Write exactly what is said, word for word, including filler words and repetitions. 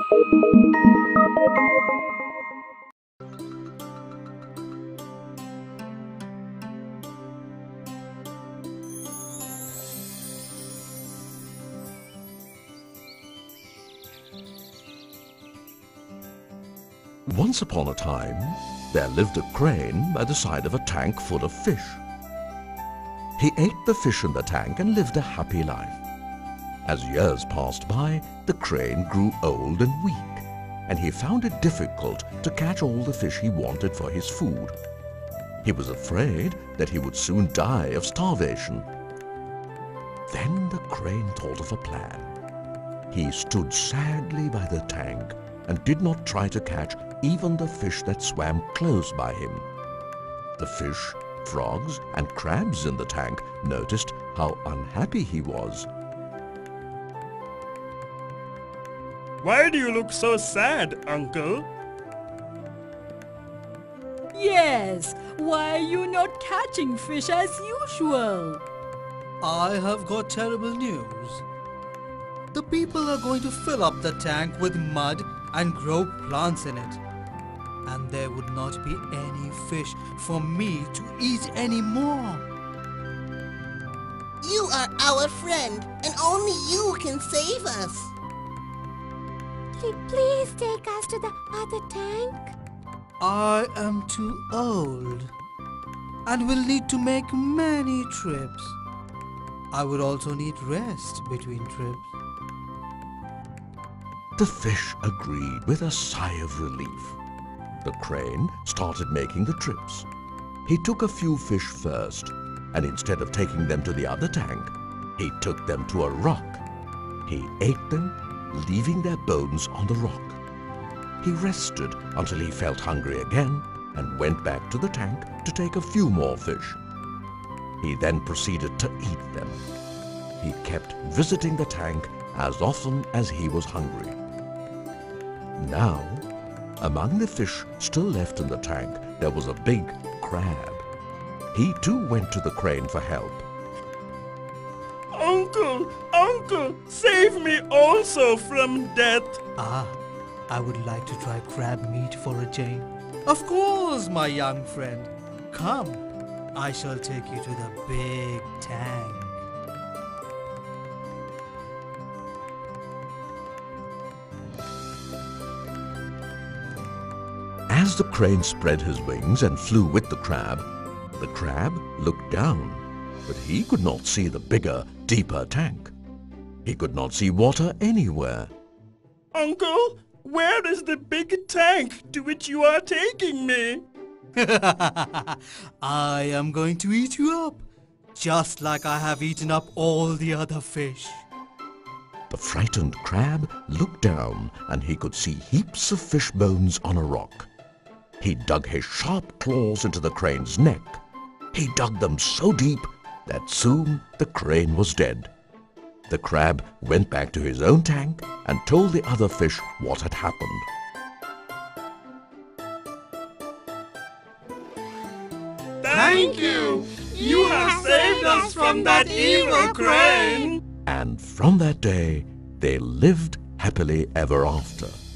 Once upon a time, there lived a crane by the side of a tank full of fish. He ate the fish in the tank and lived a happy life. As years passed by, the crane grew old and weak, and he found it difficult to catch all the fish he wanted for his food. He was afraid that he would soon die of starvation. Then the crane thought of a plan. He stood sadly by the tank and did not try to catch even the fish that swam close by him. The fish, frogs, and crabs in the tank noticed how unhappy he was. Why do you look so sad, Uncle? Yes, why are you not catching fish as usual? I have got terrible news. The people are going to fill up the tank with mud and grow plants in it. And there would not be any fish for me to eat anymore. You are our friend, and only you can save us. Please take us to the other tank. I am too old and will need to make many trips. I would also need rest between trips. The fish agreed with a sigh of relief. The crane started making the trips. He took a few fish first, and instead of taking them to the other tank, he took them to a rock. He ate them, leaving their bones on the rock. He rested until he felt hungry again and went back to the tank to take a few more fish. He then proceeded to eat them. He kept visiting the tank as often as he was hungry. Now, among the fish still left in the tank, there was a big crab. He too went to the crane for help. Uncle, Uncle, save me also from death. Ah, I would like to try crab meat for a change. Of course, my young friend. Come, I shall take you to the big tank. As the crane spread his wings and flew with the crab, the crab looked down, but he could not see the bigger, deeper tank. He could not see water anywhere. Uncle, where is the big tank to which you are taking me? I am going to eat you up, just like I have eaten up all the other fish. The frightened crab looked down and he could see heaps of fish bones on a rock. He dug his sharp claws into the crane's neck. He dug them so deep that soon the crane was dead. The crab went back to his own tank and told the other fish what had happened. Thank you! You have saved us from that evil crane! And from that day, they lived happily ever after.